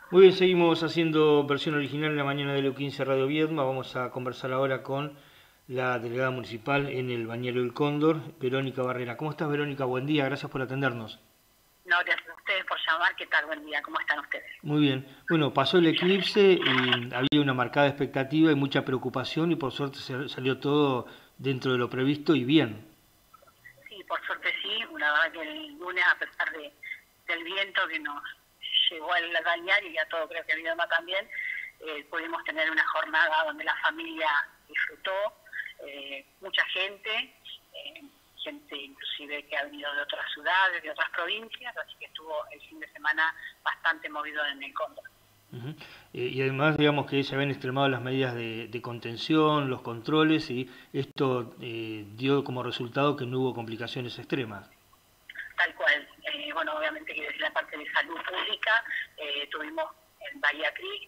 Muy bien, seguimos haciendo versión original en la mañana de Leo 15 Radio Viedma. Vamos a conversar ahora con la delegada municipal en el Bañero del Cóndor, Verónica Barrera. ¿Cómo estás, Verónica? Buen día, gracias por atendernos. No, gracias a ustedes por llamar. ¿Qué tal? Buen día. ¿Cómo están ustedes? Muy bien. Bueno, pasó el eclipse y había una marcada expectativa y mucha preocupación y por suerte salió todo dentro de lo previsto y bien. Sí, por suerte sí. Una verdad que el lunes, a pesar del viento que nos llegó al bañar y a todo creo que el más también, pudimos tener una jornada donde la familia disfrutó, mucha gente, gente inclusive que ha venido de otras ciudades, de otras provincias, así que estuvo el fin de semana bastante movido en el Cóndor. Ujú. Y además, digamos que se habían extremado las medidas de contención, los controles, y esto dio como resultado que no hubo complicaciones extremas. Tal cual. Bueno, obviamente que desde la parte de salud pública tuvimos en Bahía Creek,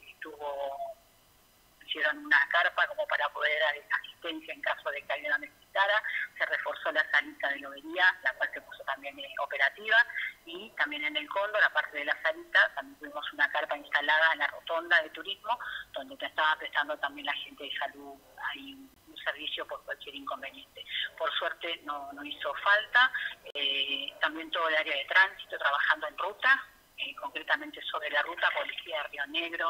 hicieron una carpa como para poder dar asistencia en caso de que alguien la necesitara. Se reforzó la salita de lobería, la cual se puso también operativa, y también en el Cóndor, aparte de la salita, también tuvimos una carpa instalada en la rotonda de turismo, donde te estaba prestando también la gente de salud ahí un servicio por cualquier inconveniente. Por suerte no hizo falta. También todo el área de tránsito trabajando en ruta, concretamente sobre la ruta Policía de Río Negro,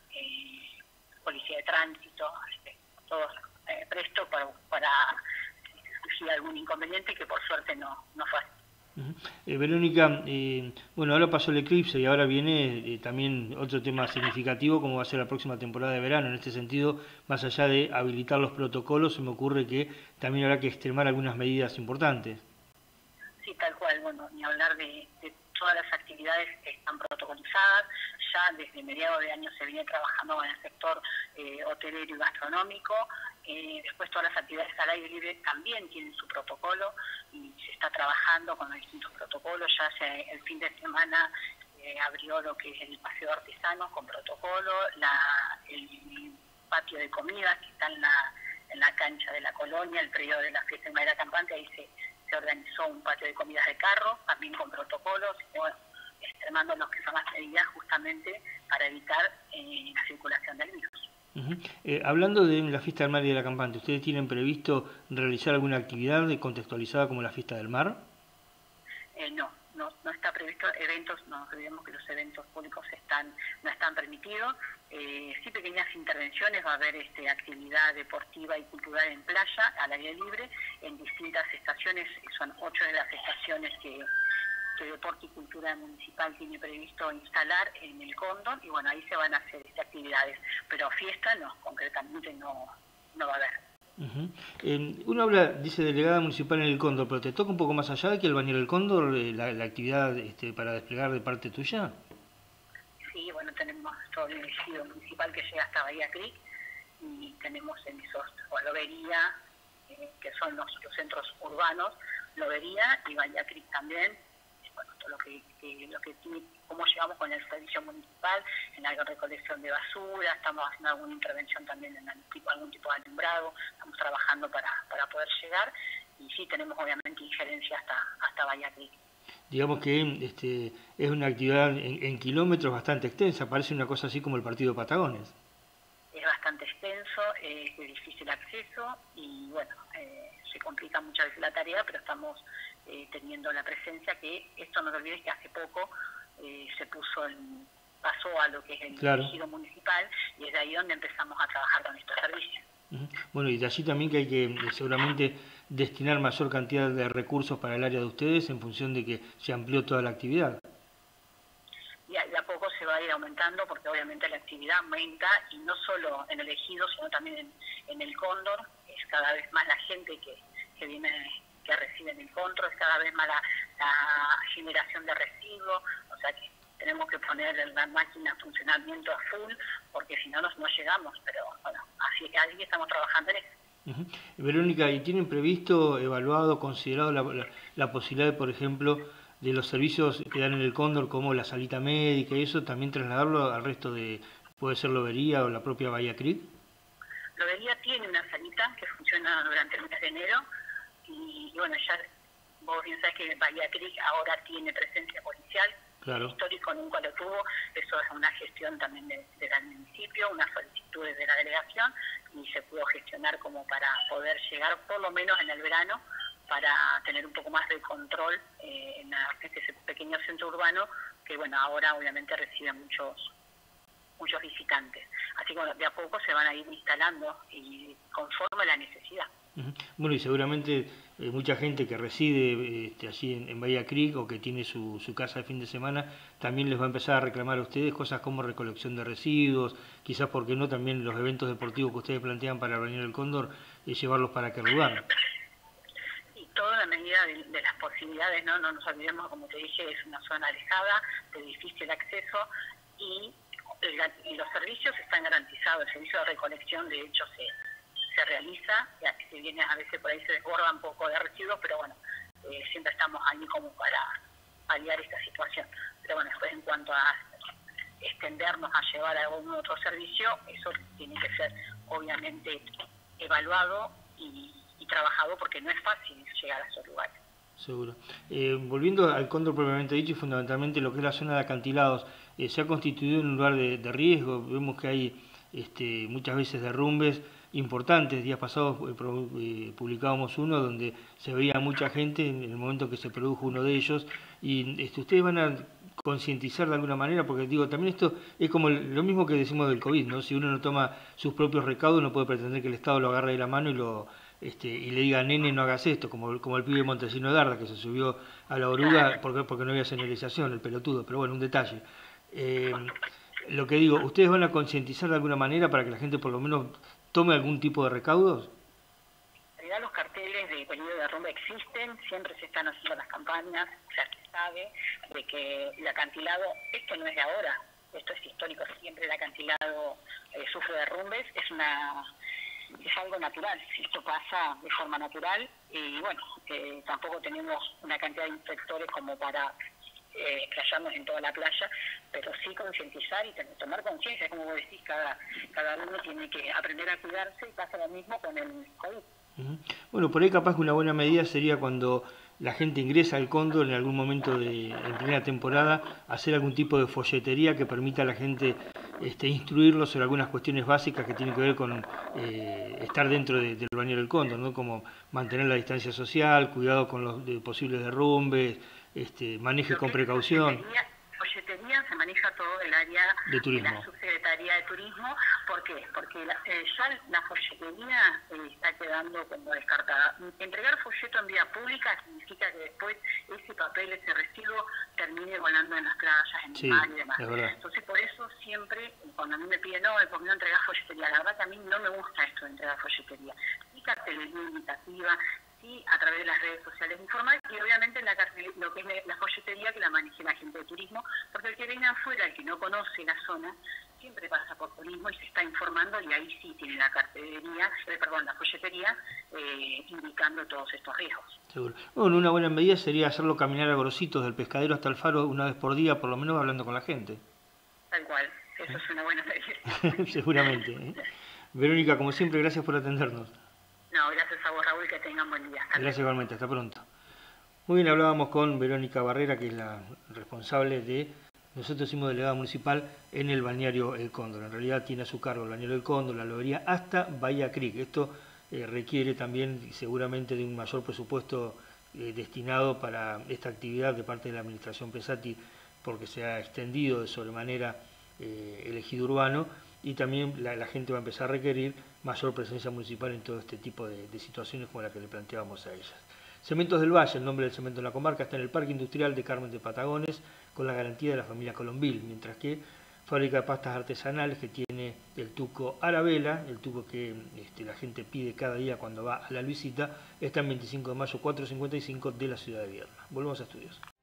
Policía de Tránsito, todos presto para si hay algún inconveniente, que por suerte no fue así. Ujú. Verónica, bueno, ahora pasó el eclipse y ahora viene también otro tema significativo como va a ser la próxima temporada de verano. En este sentido, más allá de habilitar los protocolos, se me ocurre que también habrá que extremar algunas medidas importantes. Sí, tal cual. Bueno, ni hablar de todas las actividades que están protocolizadas. Ya desde mediados de año se viene trabajando en el sector hotelero y gastronómico. Después todas las actividades al aire libre también tienen su protocolo y se está trabajando con los distintos protocolos. Ya el fin de semana abrió lo que es el paseo de artesanos con protocolo, el patio de comidas que está en la cancha de la colonia, el periodo de la fiesta de Madera Campante, ahí se organizó un patio de comidas de carro, también con protocolos, y bueno, extremando los que son las medidas justamente para evitar la circulación del virus. Ujú. Hablando de la fiesta del mar y de la campante, ¿ustedes tienen previsto realizar alguna actividad contextualizada como la fiesta del mar? No está previsto eventos, no olvidemos que los eventos públicos no están permitidos. Sí, pequeñas intervenciones, va a haber actividad deportiva y cultural en playa, al aire libre, en distintas estaciones, son 8 de las estaciones que Deporte y Cultura Municipal tiene previsto instalar en el Cóndor, y bueno, ahí se van a hacer actividades, pero fiesta no, concretamente no va a haber. Ujú. Uno habla, dice delegada municipal en el Cóndor, pero te toca un poco más allá de que el Bañero del Cóndor, la actividad para desplegar de parte tuya. Sí, bueno, tenemos todo el ejido municipal que llega hasta Bahía Creek, y tenemos en esos Lobería, que son los centros urbanos, Lobería y Bahía Creek también. Bueno, todo lo que tiene, cómo llegamos con el servicio municipal en la recolección de basura, estamos haciendo alguna intervención también en algún tipo de alumbrado, estamos trabajando para poder llegar, y sí tenemos obviamente injerencia hasta Bahía Creek. Digamos que es una actividad en kilómetros bastante extensa, parece una cosa así como el partido de Patagones. Es bastante extenso, es de difícil acceso y bueno, se complica muchas veces la tarea, pero estamos teniendo la presencia, que esto no te olvides que hace poco pasó a lo que es el Claro. ejido municipal, y es de ahí donde empezamos a trabajar con estos servicios. Ujú. Bueno, y de allí también que hay que seguramente destinar mayor cantidad de recursos para el área de ustedes en función de que se amplió toda la actividad. Y a poco se va a ir aumentando, porque obviamente la actividad aumenta, y no solo en el ejido, sino también en el Cóndor. Es cada vez más la gente que viene, que recibe en el Cóndor, es cada vez más la generación de residuos, o sea que tenemos que poner la máquina en funcionamiento a full, porque si no no llegamos, pero bueno, así estamos trabajando en eso. Ujú. Verónica, ¿y tienen previsto, evaluado, considerado la posibilidad, por ejemplo, de los servicios que dan en el Cóndor, como la salita médica y eso, también trasladarlo al resto de, puede ser Lobería o la propia Bahía Creek? Lobería tiene una salita que funciona durante el mes de enero, y bueno, ya vos bien sabés que Bahía Creek ahora tiene presencia policial, Claro. Histórico nunca lo tuvo, eso es una gestión también del municipio, unas solicitudes de la delegación, y se pudo gestionar como para poder llegar por lo menos en el verano, para tener un poco más de control en este pequeño centro urbano, que bueno, ahora obviamente recibe muchos visitantes. Así que bueno, de a poco se van a ir instalando y conforme a la necesidad. Bueno, y seguramente mucha gente que reside allí en Bahía Creek o que tiene su casa de fin de semana, también les va a empezar a reclamar a ustedes cosas como recolección de residuos, quizás, porque no, también los eventos deportivos que ustedes plantean para el Balneario del Cóndor, llevarlos para aquel lugar. Y toda la medida de las posibilidades, ¿no? No nos olvidemos, como te dije, es una zona alejada, de difícil acceso, y los servicios están garantizados. El servicio de recolección, de hecho, se realiza, ya que si bien a veces por ahí se desborda un poco de residuos, pero bueno, siempre estamos ahí como para paliar esta situación. Pero bueno, después en cuanto a extendernos a llevar a algún otro servicio, eso tiene que ser obviamente evaluado y trabajado, porque no es fácil llegar a esos lugares. Seguro. Volviendo al Cóndor propiamente dicho, y fundamentalmente lo que es la zona de acantilados, se ha constituido en un lugar de riesgo. Vemos que hay muchas veces derrumbes importantes. Días pasados publicábamos uno donde se veía mucha gente en el momento que se produjo uno de ellos, y ustedes van a concientizar de alguna manera, porque digo, también esto es como lo mismo que decimos del COVID, ¿no? Si uno no toma sus propios recaudos, no puede pretender que el Estado lo agarre de la mano y le diga, nene, no hagas esto, como el pibe Montesino Darda, que se subió a la oruga porque no había señalización, el pelotudo, pero bueno, un detalle. Lo que digo, ¿ustedes van a concientizar de alguna manera para que la gente por lo menos tome algún tipo de recaudos? En realidad los carteles de peligro de derrumbe existen, siempre se están haciendo las campañas, ya se sabe de que el acantilado, esto no es de ahora, esto es histórico, siempre el acantilado sufre derrumbes, es algo natural, esto pasa de forma natural, y bueno, tampoco tenemos una cantidad de inspectores como para explayarnos en toda la playa, pero sí concientizar y tomar conciencia, como vos decís, cada uno tiene que aprender a cuidarse, y pasa lo mismo con el COVID. Bueno, por ahí capaz que una buena medida sería cuando la gente ingresa al Cóndor en algún momento en primera temporada, hacer algún tipo de folletería que permita a la gente instruirlos sobre algunas cuestiones básicas que tienen que ver con estar dentro del Balneario del Cóndor, ¿no? Como mantener la distancia social, cuidado con los posibles derrumbes, maneje con precaución. Folletería se maneja todo el área de turismo. De la Subsecretaría de Turismo. ¿Por qué? Porque ya la folletería está quedando como descartada. Entregar folleto en vía pública significa que después ese papel, ese residuo, termine volando en las playas, en el mar y demás. Entonces, por eso siempre, cuando a mí me piden, no, ¿por qué no entregar folletería? La verdad que a mí no me gusta esto de entregar folletería. Sí, cartelería invitativa, sí, a través de las redes sociales informales, y obviamente lo que es la folletería, que la maneje la gente de turismo, porque el que viene afuera, el que no conoce la zona, siempre pasa por turismo y se está informando, y ahí sí tiene la la folletería indicando todos estos riesgos. Seguro. Bueno, una buena medida sería hacerlo caminar a Gorositos del Pescadero hasta el Faro una vez por día, por lo menos hablando con la gente. Tal cual, eso es una buena medida. Seguramente. Verónica, como siempre, gracias por atendernos. No, gracias a vos, Raúl, que tengan buen día. Gracias igualmente, hasta pronto. Muy bien, hablábamos con Verónica Barrera, que es la responsable de, nosotros decimos delegada municipal en el Balneario El Cóndor. En realidad tiene a su cargo el Balneario El Cóndor, la lobería, hasta Bahía Creek. Esto requiere también seguramente de un mayor presupuesto destinado para esta actividad de parte de la administración Pesati, porque se ha extendido de sobremanera el ejido urbano, y también la gente va a empezar a requerir mayor presencia municipal en todo este tipo de situaciones como la que le planteábamos a ellas. Cementos del Valle, el nombre del cemento en la comarca, está en el Parque Industrial de Carmen de Patagones, con la garantía de la familia Colombil, mientras que fábrica de pastas artesanales, que tiene el tuco Arabela, el tuco que la gente pide cada día cuando va a la Luisita, está en 25 de mayo 455 de la ciudad de Vierna. Volvemos a estudios.